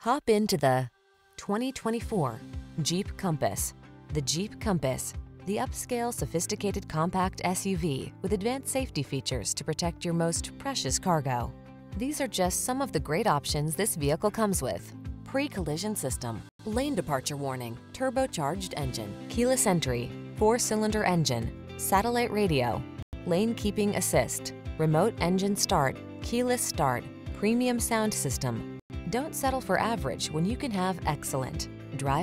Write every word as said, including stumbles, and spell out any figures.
Hop into the twenty twenty-four Jeep Compass. The Jeep Compass, the upscale, sophisticated compact S U V with advanced safety features to protect your most precious cargo. These are just some of the great options this vehicle comes with: pre-collision system, lane departure warning, turbocharged engine, keyless entry, four-cylinder engine, satellite radio, lane keeping assist, remote engine start, keyless start, premium sound system. Don't settle for average when you can have excellent. Drive